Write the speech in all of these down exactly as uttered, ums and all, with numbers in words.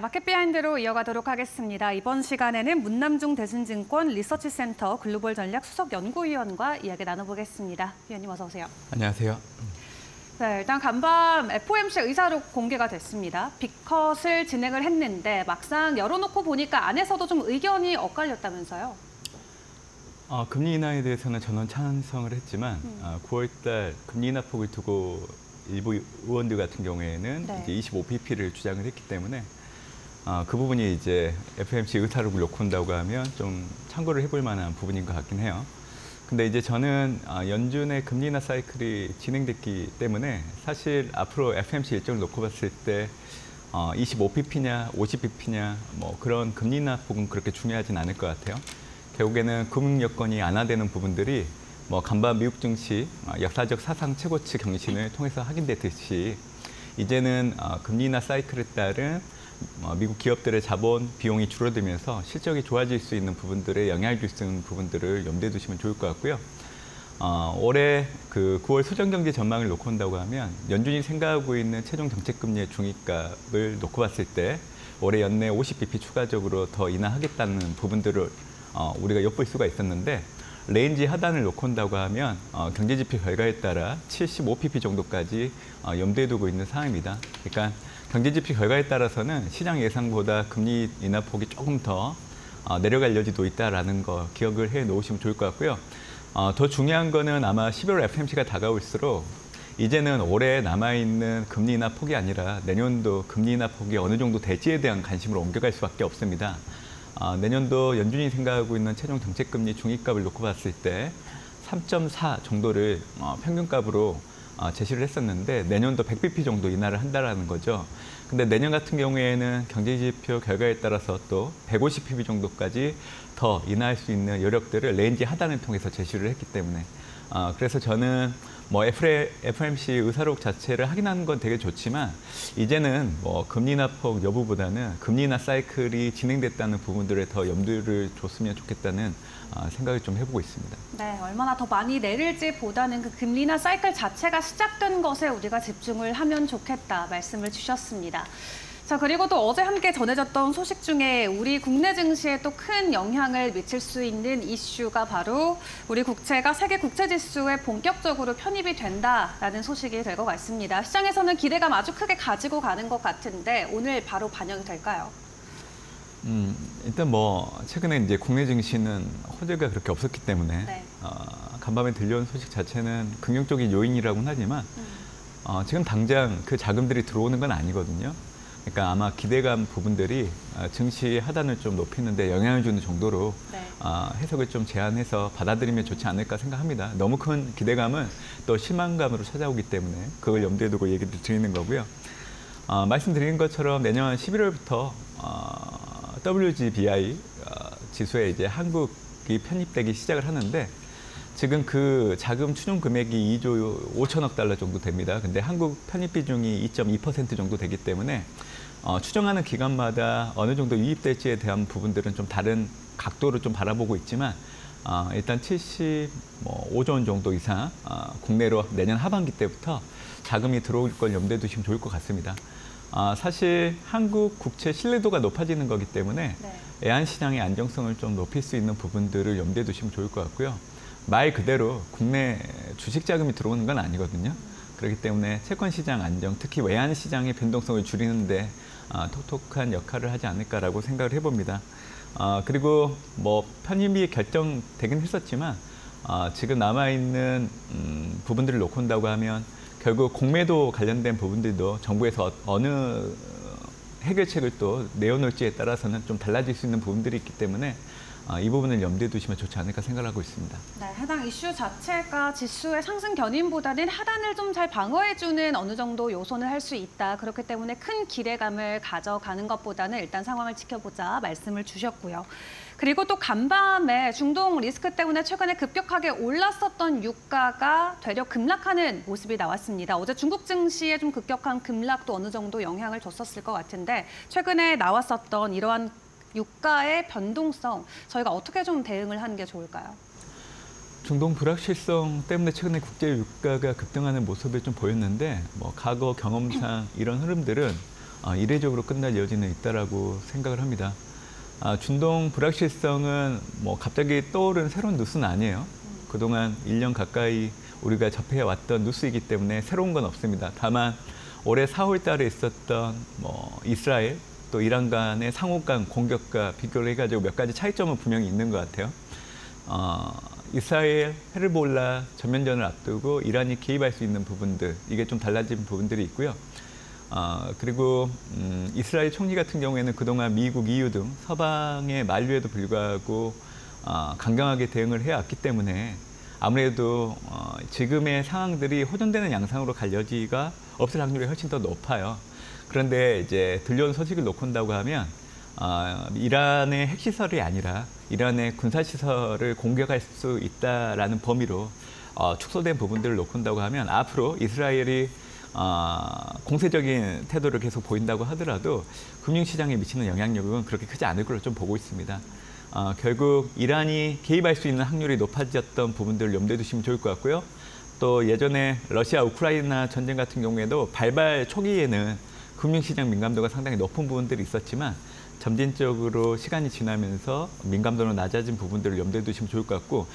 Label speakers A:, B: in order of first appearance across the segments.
A: 마켓 비하인드로 이어가도록 하겠습니다. 이번 시간에는 문남중 대신증권 리서치센터 글로벌 전략 수석 연구위원과 이야기 나눠보겠습니다. 위원님 어서 오세요.
B: 안녕하세요.
A: 네, 일단 간밤 에프오엠씨 의사록 공개가 됐습니다. 빅컷을 진행을 했는데 막상 열어놓고 보니까 안에서도 좀 의견이 엇갈렸다면서요?
B: 어, 금리 인하에 대해서는 전원 찬성을 했지만
A: 음.
B: 어, 구월 달 금리 인하 폭을 두고 일부 의원들 같은 경우에는
A: 네.
B: 이제 이십오 비피를 주장을 했기 때문에 어, 그 부분이 이제 에프오엠씨 의사록을 놓고 온다고 하면 좀 참고를 해볼 만한 부분인 것 같긴 해요. 근데 이제 저는 어, 연준의 금리 인하 사이클이 진행됐기 때문에 사실 앞으로 에프오엠씨 일정을 놓고 봤을 때 어, 이십오 비피냐 오십 비피냐 뭐 그런 금리 인하 폭은 그렇게 중요하진 않을 것 같아요. 결국에는 금융 여건이 완화되는 부분들이 뭐 간밤 미국 증시 역사적 사상 최고치 경신을 통해서 확인됐듯이 이제는 어, 금리 인하 사이클에 따른 어, 미국 기업들의 자본 비용이 줄어들면서 실적이 좋아질 수 있는 부분들에 영향을 줄 수 있는 부분들을 염두에 두시면 좋을 것 같고요. 어, 올해 그 구월 수정경제 전망을 놓고 온다고 하면 연준이 생각하고 있는 최종 정책금리의 중위값을 놓고 봤을 때 올해 연내 오십 비피 추가적으로 더 인하하겠다는 부분들을 어, 우리가 엿볼 수가 있었는데 레인지 하단을 놓고 온다고 하면 어, 경제지표 결과에 따라 칠십오 비피 정도까지 어, 염두에 두고 있는 상황입니다. 그러니까 경제지표 결과에 따라서는 시장 예상보다 금리 인하폭이 조금 더 어, 내려갈 여지도 있다는 거 기억을 해 놓으시면 좋을 것 같고요. 어, 더 중요한 거는 아마 십일월 에프오엠씨가 다가올수록 이제는 올해 남아있는 금리 인하 폭이 아니라 내년도 금리 인하 폭이 어느 정도 될지에 대한 관심으로 옮겨갈 수밖에 없습니다. 어, 내년도 연준이 생각하고 있는 최종 정책금리 중위값을 놓고 봤을 때 삼 점 사 정도를 어, 평균값으로 어, 제시를 했었는데 내년도 백 비피 정도 인하를 한다는 거죠. 근데 내년 같은 경우에는 경제지표 결과에 따라서 또 백오십 비피 정도까지 더 인하할 수 있는 여력들을 레인지 하단을 통해서 제시를 했기 때문에 어, 그래서 저는 뭐 에프오엠씨 의사록 자체를 확인하는 건 되게 좋지만 이제는 뭐 금리 인하폭 여부보다는 금리 인하 사이클이 진행됐다는 부분들에 더 염두를 줬으면 좋겠다는 어, 생각을 좀 해보고 있습니다.
A: 네, 얼마나 더 많이 내릴지 보다는 그 금리 인하 사이클 자체가 시작된 것에 우리가 집중을 하면 좋겠다 말씀을 주셨습니다. 자, 그리고 또 어제 함께 전해졌던 소식 중에 우리 국내 증시에 또 큰 영향을 미칠 수 있는 이슈가 바로 우리 국채가 세계 국채 지수에 본격적으로 편입이 된다라는 소식이 될 것 같습니다. 시장에서는 기대감 아주 크게 가지고 가는 것 같은데 오늘 바로 반영이 될까요?
B: 음, 일단 뭐 최근에 이제 국내 증시는 호재가 그렇게 없었기 때문에
A: 네.
B: 어, 간밤에 들려온 소식 자체는 긍정적인 요인이라고는 하지만
A: 음.
B: 어, 지금 당장 그 자금들이 들어오는 건 아니거든요. 그러니까 아마 기대감 부분들이 증시 하단을 좀 높이는 데 영향을 주는 정도로
A: 네.
B: 해석을 좀 제한해서 받아들이면 좋지 않을까 생각합니다. 너무 큰 기대감은 또 실망감으로 찾아오기 때문에 그걸 염두에 두고 얘기를 드리는 거고요. 어, 말씀드린 것처럼 내년 십일월부터 어, 더블유지비아이 어, 지수에 이제 한국이 편입되기 시작을 하는데 지금 그 자금 추정 금액이 이조 오천억 달러 정도 됩니다. 근데 한국 편입 비중이 이 점 이 퍼센트 정도 되기 때문에 어, 추정하는 기간마다 어느 정도 유입될지에 대한 부분들은 좀 다른 각도로 좀 바라보고 있지만 어, 일단 칠십오조 원 정도 이상 어, 국내로 내년 하반기 때부터 자금이 들어올 걸 염두에 두시면 좋을 것 같습니다. 어, 사실 한국 국채 신뢰도가 높아지는 거기 때문에
A: 네.
B: 애한시장의 안정성을 좀 높일 수 있는 부분들을 염두에 두시면 좋을 것 같고요. 말 그대로 국내 주식 자금이 들어오는 건 아니거든요. 그렇기 때문에 채권 시장 안정, 특히 외환 시장의 변동성을 줄이는데 어, 톡톡한 역할을 하지 않을까라고 생각을 해봅니다. 어, 그리고 뭐 편입이 결정되긴 했었지만 어, 지금 남아있는 음, 부분들을 놓고 온다고 하면 결국 공매도 관련된 부분들도 정부에서 어느 해결책을 또 내어놓을지에 따라서는 좀 달라질 수 있는 부분들이 있기 때문에 어, 이 부분을 염두에 두시면 좋지 않을까 생각하고 있습니다.
A: 네, 해당 이슈 자체가 지수의 상승 견인보다는 하단을 좀 잘 방어해주는 어느 정도 요소는 할 수 있다. 그렇기 때문에 큰 기대감을 가져가는 것보다는 일단 상황을 지켜보자 말씀을 주셨고요. 그리고 또 간밤에 중동 리스크 때문에 최근에 급격하게 올랐었던 유가가 되려 급락하는 모습이 나왔습니다. 어제 중국 증시에 좀 급격한 급락도 어느 정도 영향을 줬었을 것 같은데 최근에 나왔었던 이러한 유가의 변동성, 저희가 어떻게 좀 대응을 하는 게 좋을까요?
B: 중동 불확실성 때문에 최근에 국제 유가가 급등하는 모습을 좀 보였는데 뭐 과거 경험상 이런 흐름들은 어, 이례적으로 끝날 여지는 있다라고 생각을 합니다. 아, 중동 불확실성은 뭐 갑자기 떠오른 새로운 뉴스는 아니에요. 그동안 일 년 가까이 우리가 접해왔던 뉴스이기 때문에 새로운 건 없습니다. 다만 올해 사월 달에 있었던 뭐 이스라엘 또 이란 간의 상호 간 공격과 비교를 해가지고 몇 가지 차이점은 분명히 있는 것 같아요. 어, 이스라엘 헤르볼라 전면전을 앞두고 이란이 개입할 수 있는 부분들, 이게 좀 달라진 부분들이 있고요. 어, 그리고 음, 이스라엘 총리 같은 경우에는 그동안 미국, 이유 등 서방의 만류에도 불구하고 어, 강경하게 대응을 해왔기 때문에 아무래도 어, 지금의 상황들이 호전되는 양상으로 갈 여지가 없을 확률이 훨씬 더 높아요. 그런데 이제 들려온 소식을 놓고 온다고 하면 어, 이란의 핵시설이 아니라 이란의 군사시설을 공격할 수 있다라는 범위로 어, 축소된 부분들을 놓고 온다고 하면 앞으로 이스라엘이 어, 공세적인 태도를 계속 보인다고 하더라도 금융시장에 미치는 영향력은 그렇게 크지 않을 걸로 좀 보고 있습니다. 어, 결국 이란이 개입할 수 있는 확률이 높아졌던 부분들을 염두에 두시면 좋을 것 같고요. 또 예전에 러시아 우크라이나 전쟁 같은 경우에도 발발 초기에는 금융시장 민감도가 상당히 높은 부분들이 있었지만 점진적으로 시간이 지나면서 민감도는 낮아진 부분들을 염두에 두시면 좋을 것 같고,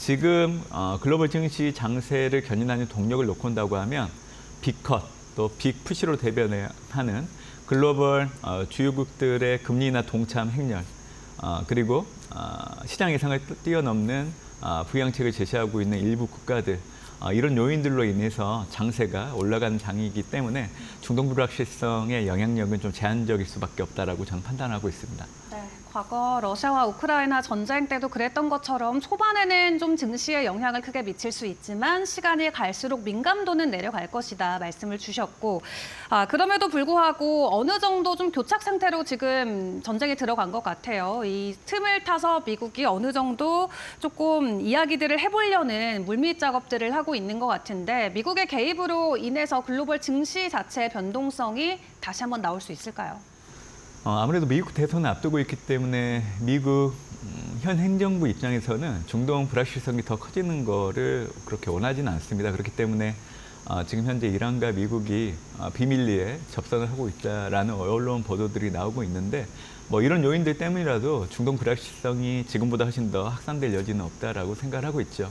B: 지금 어, 글로벌 증시 장세를 견인하는 동력을 놓고 온다고 하면 빅컷 또 빅푸시로 대변하는 글로벌 어, 주요국들의 금리 인하 동참 행렬, 어, 그리고 어, 시장 예상을 뛰어넘는 어, 부양책을 제시하고 있는 일부 국가들, 어, 이런 요인들로 인해서 장세가 올라가는 장이기 때문에 중동 불확실성의 영향력은 좀 제한적일 수밖에 없다라고 저는 판단하고 있습니다.
A: 네, 과거 러시아와 우크라이나 전쟁 때도 그랬던 것처럼 초반에는 좀 증시에 영향을 크게 미칠 수 있지만 시간이 갈수록 민감도는 내려갈 것이다 말씀을 주셨고, 아, 그럼에도 불구하고 어느 정도 좀 교착 상태로 지금 전쟁이 들어간 것 같아요. 이 틈을 타서 미국이 어느 정도 조금 이야기들을 해보려는 물밑 작업들을 하고 있는 것 같은데, 미국의 개입으로 인해서 글로벌 증시 자체의 변동성이 다시 한번 나올 수 있을까요?
B: 어, 아무래도 미국 대선을 앞두고 있기 때문에 미국 음, 현 행정부 입장에서는 중동 불확실성이 더 커지는 거를 그렇게 원하지는 않습니다. 그렇기 때문에 어, 지금 현재 이란과 미국이 어, 비밀리에 접선을 하고 있다라는 언론 보도들이 나오고 있는데, 뭐 이런 요인들 때문이라도 중동 불확실성이 지금보다 훨씬 더 확산될 여지는 없다라고 생각을 하고 있죠.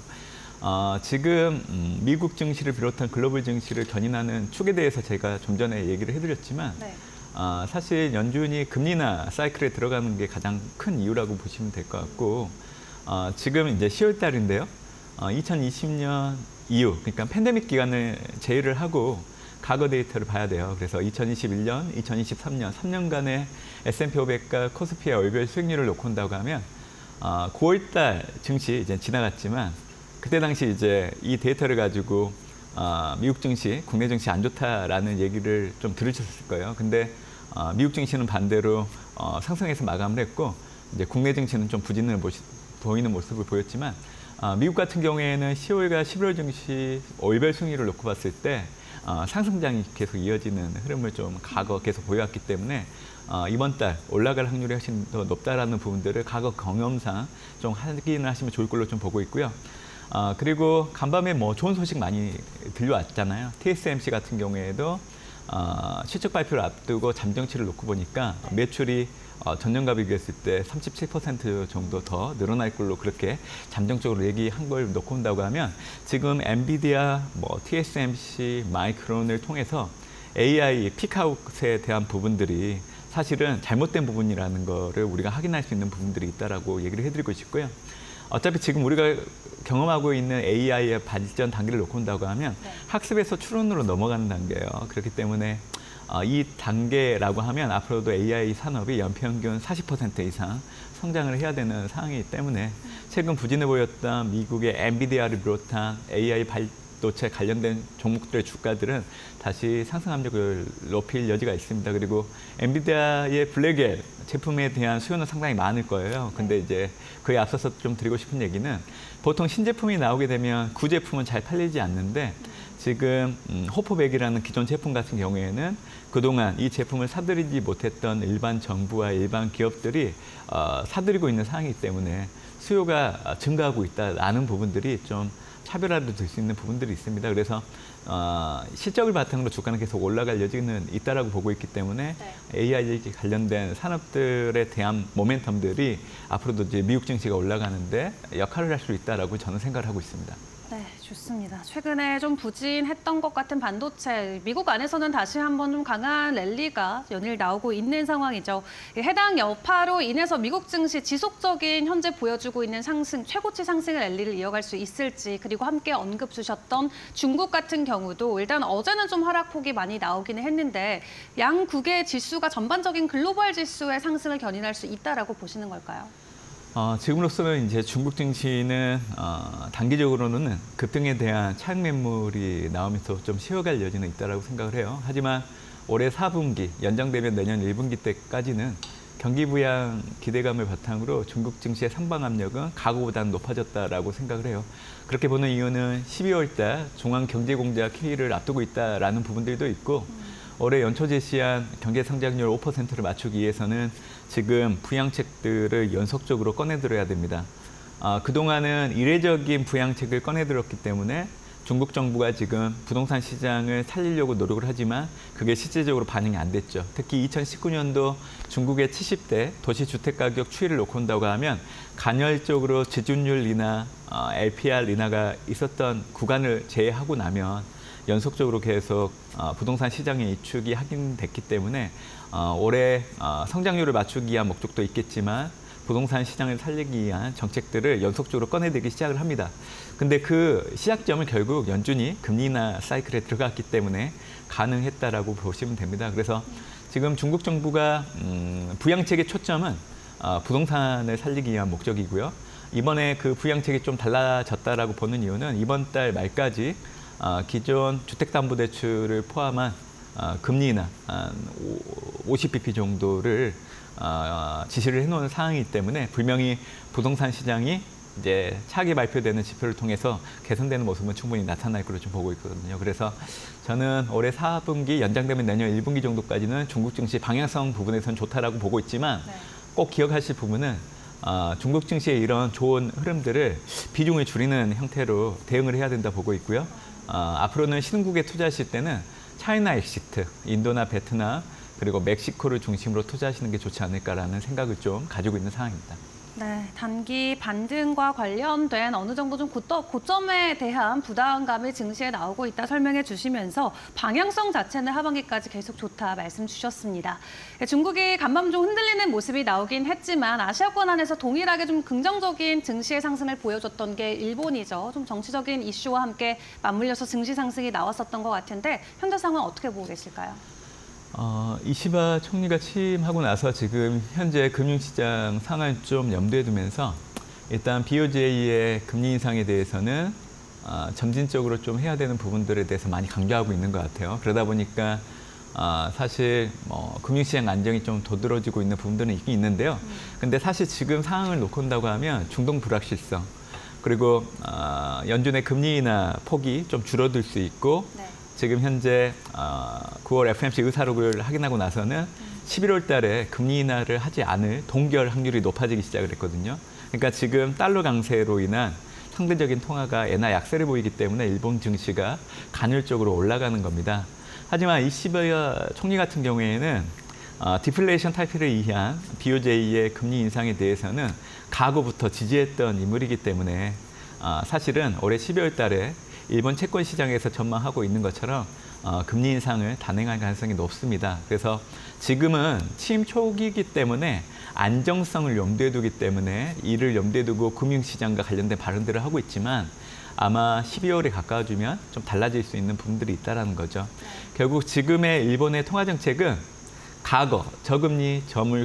B: 어, 지금 음, 미국 증시를 비롯한 글로벌 증시를 견인하는 축에 대해서 제가 좀 전에 얘기를 해드렸지만, 네. 어, 사실 연준이 금리 인하 사이클에 들어가는 게 가장 큰 이유라고 보시면 될 것 같고, 어, 지금 이제 시월 달인데요. 어, 이천이십 년 이후, 그러니까 팬데믹 기간을 제외를 하고 과거 데이터를 봐야 돼요. 그래서 이천이십일 년, 이천이십삼 년, 삼 년간의 에스 앤 피 오백과 코스피의 월별 수익률을 놓고 온다고 하면 어, 구월 달 증시 이제 지나갔지만 그때 당시 이제 이 데이터를 가지고 어, 미국 증시, 국내 증시 안 좋다라는 얘기를 좀 들으셨을 거예요. 근데 어, 미국 증시는 반대로 어, 상승해서 마감을 했고, 이제 국내 증시는 좀 부진을 모시, 보이는 모습을 보였지만, 어, 미국 같은 경우에는 시월과 십일월 증시 월별 수익률을 놓고 봤을 때 어, 상승장이 계속 이어지는 흐름을 좀 과거 계속 보여왔기 때문에 어, 이번 달 올라갈 확률이 훨씬 더 높다라는 부분들을 과거 경험상 좀 확인을 하시면 좋을 걸로 좀 보고 있고요. 어, 그리고 간밤에 뭐 좋은 소식 많이 들려왔잖아요. 티 에스 엠 씨 같은 경우에도 어, 실적 발표를 앞두고 잠정치를 놓고 보니까 매출이 어, 전년과 비교했을 때 삼십칠 퍼센트 정도 더 늘어날 걸로 그렇게 잠정적으로 얘기한 걸 놓고 온다고 하면, 지금 엔비디아, 뭐 티 에스 엠 씨, 마이크론을 통해서 에이 아이 픽아웃에 대한 부분들이 사실은 잘못된 부분이라는 거를 우리가 확인할 수 있는 부분들이 있다라고 얘기를 해드리고 싶고요. 어차피 지금 우리가 경험하고 있는 에이 아이의 발전 단계를 놓고 온다고 하면 네. 학습에서 추론으로 넘어가는 단계예요. 그렇기 때문에 어, 이 단계라고 하면 앞으로도 에이 아이 산업이 연평균 사십 퍼센트 이상 성장을 해야 되는 상황이기 때문에 최근 부진해 보였던 미국의 엔비디아를 비롯한 에이 아이 반도체 관련된 종목들의 주가들은 다시 상승 압력을 높일 여지가 있습니다. 그리고 엔비디아의 블랙엘 제품에 대한 수요는 상당히 많을 거예요. 근데 이제 그에 앞서서 좀 드리고 싶은 얘기는, 보통 신제품이 나오게 되면 구제품은 잘 팔리지 않는데, 지금 음, 호포백이라는 기존 제품 같은 경우에는 그동안 이 제품을 사들이지 못했던 일반 정부와 일반 기업들이 어, 사들이고 있는 상황이기 때문에 수요가 증가하고 있다는 부분들이 좀 차별화도 될 수 있는 부분들이 있습니다. 그래서 어, 실적을 바탕으로 주가는 계속 올라갈 여지는 있다라고 보고 있기 때문에
A: 네.
B: 에이아이 관련된 산업들에 대한 모멘텀들이 앞으로도 이제 미국 증시가 올라가는데 역할을 할 수 있다라고 저는 생각을 하고 있습니다.
A: 네, 좋습니다. 최근에 좀 부진했던 것 같은 반도체, 미국 안에서는 다시 한번 좀 강한 랠리가 연일 나오고 있는 상황이죠. 해당 여파로 인해서 미국 증시 지속적인 현재 보여주고 있는 상승, 최고치 상승의 랠리를 이어갈 수 있을지, 그리고 함께 언급 주셨던 중국 같은 경우도 일단 어제는 좀 하락폭이 많이 나오기는 했는데 양국의 지수가 전반적인 글로벌 지수의 상승을 견인할 수 있다라고 보시는 걸까요?
B: 어, 지금으로서는 이제 중국 증시는 어, 단기적으로는 급등에 대한 차익 매물이 나오면서 좀 쉬어갈 여지는 있다라고 생각을 해요. 하지만 올해 사 분기 연장되면 내년 일 분기 때까지는 경기 부양 기대감을 바탕으로 중국 증시의 상방 압력은 과거보다는 높아졌다라고 생각을 해요. 그렇게 보는 이유는 십이월 달 중앙경제공작 회의를 앞두고 있다라는 부분들도 있고 올해 연초 제시한 경제 성장률 오 퍼센트를 맞추기 위해서는 지금 부양책들을 연속적으로 꺼내들어야 됩니다. 아, 그동안은 이례적인 부양책을 꺼내들었기 때문에 중국 정부가 지금 부동산 시장을 살리려고 노력을 하지만 그게 실질적으로 반영이 안 됐죠. 특히 이천십구 년도 중국의 칠십 대 도시주택가격 추이를 놓고 온다고 하면 간헐적으로 지준율 인하, 어, 엘피알 인하가 있었던 구간을 제외하고 나면 연속적으로 계속 어, 부동산 시장의 위축이 확인됐기 때문에 어, 올해 어, 성장률을 맞추기 위한 목적도 있겠지만 부동산 시장을 살리기 위한 정책들을 연속적으로 꺼내들기 시작을 합니다. 근데 그 시작점은 결국 연준이 금리 인하 사이클에 들어갔기 때문에 가능했다라고 보시면 됩니다. 그래서 지금 중국 정부가 음, 부양책의 초점은 어, 부동산을 살리기 위한 목적이고요. 이번에 그 부양책이 좀 달라졌다라고 보는 이유는 이번 달 말까지 어, 기존 주택담보대출을 포함한 어, 금리 인하 한 오십 비피 정도를 어, 지시를 해놓은 상황이기 때문에 분명히 부동산 시장이 이제 차기 발표되는 지표를 통해서 개선되는 모습은 충분히 나타날 것으로 좀 보고 있거든요. 그래서 저는 올해 사 분기 연장되면 내년 일 분기 정도까지는 중국 증시 방향성 부분에서는 좋다라고 보고 있지만
A: 네.
B: 꼭 기억하실 부분은 어, 중국 증시의 이런 좋은 흐름들을 비중을 줄이는 형태로 대응을 해야 된다 보고 있고요. 어, 앞으로는 신흥국에 투자하실 때는 차이나 엑시트, 인도나 베트남, 그리고 멕시코를 중심으로 투자하시는 게 좋지 않을까라는 생각을 좀 가지고 있는 상황입니다.
A: 네, 단기 반등과 관련된 어느 정도 좀 고점, 고점에 대한 부담감이 증시에 나오고 있다 설명해 주시면서 방향성 자체는 하반기까지 계속 좋다 말씀 주셨습니다. 중국이 간밤 좀 흔들리는 모습이 나오긴 했지만 아시아권 안에서 동일하게 좀 긍정적인 증시의 상승을 보여줬던 게 일본이죠. 좀 정치적인 이슈와 함께 맞물려서 증시 상승이 나왔었던 것 같은데 현재 상황 어떻게 보고 계실까요?
B: 어, 이시바 총리가 취임하고 나서 지금 현재 금융시장 상황을 좀 염두에 두면서 일단 비오제이의 금리 인상에 대해서는 어, 점진적으로 좀 해야 되는 부분들에 대해서 많이 강조하고 있는 것 같아요. 그러다 보니까 어, 사실 뭐 금융시장 안정이 좀 도드라지고 있는 부분들은 있긴 있는데요. 근데 사실 지금 상황을 놓고 온다고 하면 중동 불확실성 그리고 어, 연준의 금리 인하 폭이 좀 줄어들 수 있고
A: 네.
B: 지금 현재 구월 에프오엠씨 의사록을 확인하고 나서는 십일월 달에 금리 인하를 하지 않을 동결 확률이 높아지기 시작을 했거든요. 그러니까 지금 달러 강세로 인한 상대적인 통화가 엔화 약세를 보이기 때문에 일본 증시가 간헐적으로 올라가는 겁니다. 하지만 이시바 총리 같은 경우에는 어, 디플레이션 탈피를 위한 비오제이의 금리 인상에 대해서는 과거부터 지지했던 인물이기 때문에 어, 사실은 올해 십이월 달에 일본 채권 시장에서 전망하고 있는 것처럼 어, 금리 인상을 단행할 가능성이 높습니다. 그래서 지금은 취임 초기이기 때문에 안정성을 염두에 두기 때문에 이를 염두에 두고 금융시장과 관련된 발언들을 하고 있지만 아마 십이월에 가까워지면 좀 달라질 수 있는 부분들이 있다는 거죠. 결국 지금의 일본의 통화정책은 과거 저금리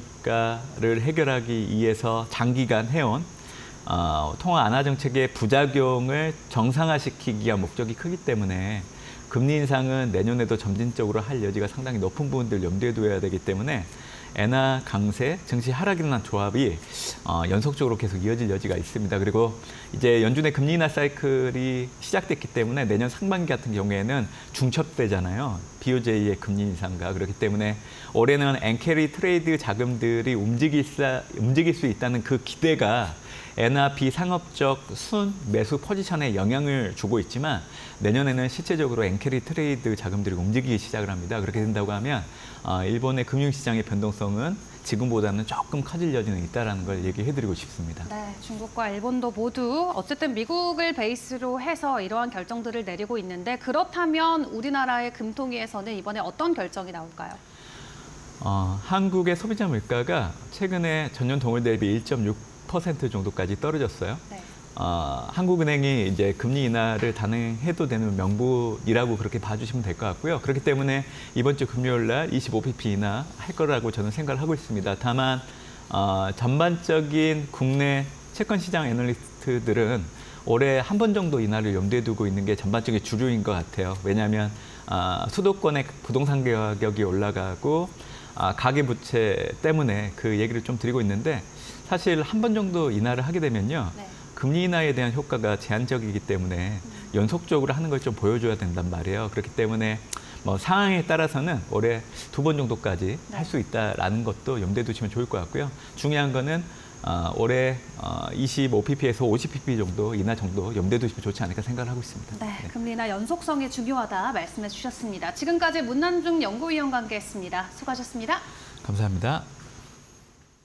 B: 저물가를 해결하기 위해서 장기간 해온 어, 통화 안화 정책의 부작용을 정상화시키기 위한 목적이 크기 때문에 금리 인상은 내년에도 점진적으로 할 여지가 상당히 높은 부분들 염두에 둬야 되기 때문에 엔화 강세, 증시 하락이라는 조합이 어, 연속적으로 계속 이어질 여지가 있습니다. 그리고 이제 연준의 금리 인하 사이클이 시작됐기 때문에 내년 상반기 같은 경우에는 중첩되잖아요. 비오제이의 금리 인상과 그렇기 때문에 올해는 엔캐리 트레이드 자금들이 움직일 수, 움직일 수 있다는 그 기대가 엔화 비상업적 순 매수 포지션에 영향을 주고 있지만 내년에는 실제적으로 엔캐리 트레이드 자금들이 움직이기 시작을 합니다. 그렇게 된다고 하면 어, 일본의 금융시장의 변동성은 지금보다는 조금 커질 여지는 있다는 걸 얘기해드리고 싶습니다.
A: 네, 중국과 일본도 모두 어쨌든 미국을 베이스로 해서 이러한 결정들을 내리고 있는데 그렇다면 우리나라의 금통위에서는 이번에 어떤 결정이 나올까요?
B: 어, 한국의 소비자 물가가 최근에 전년 동월 대비 일 점 육 퍼센트 정도까지 떨어졌어요.
A: 네.
B: 어, 한국은행이 이제 금리 인하를 단행해도 되는 명분이라고 그렇게 봐주시면 될 것 같고요. 그렇기 때문에 이번 주 금요일 날 이십오 비피 인하 할 거라고 저는 생각을 하고 있습니다. 다만 어, 전반적인 국내 채권 시장 애널리스트들은 올해 한 번 정도 인하를 염두에 두고 있는 게 전반적인 주류인 것 같아요. 왜냐하면 어, 수도권의 부동산 가격이 올라가고 어, 가계부채 때문에 그 얘기를 좀 드리고 있는데 사실 한 번 정도 인하를 하게 되면요.
A: 네.
B: 금리 인하에 대한 효과가 제한적이기 때문에 연속적으로 하는 걸 좀 보여줘야 된단 말이에요. 그렇기 때문에 뭐 상황에 따라서는 올해 두 번 정도까지
A: 네.
B: 할 수 있다라는 것도 염두에 두시면 좋을 것 같고요. 중요한 거는 어, 올해 어, 이십오 비피에서 오십 비피 정도 인하 정도 염두에 두시면 좋지 않을까 생각을 하고 있습니다.
A: 네,
B: 네.
A: 금리 인하 연속성이 중요하다 말씀해 주셨습니다. 지금까지 문난중 연구위원과 함께했습니다. 수고하셨습니다.
B: 감사합니다.